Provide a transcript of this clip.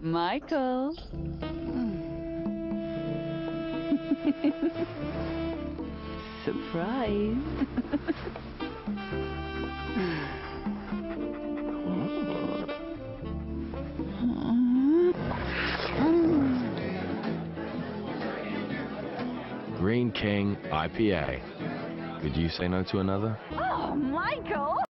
Michael. Surprise. Green King IPA. Could you say no to another? Oh, Michael!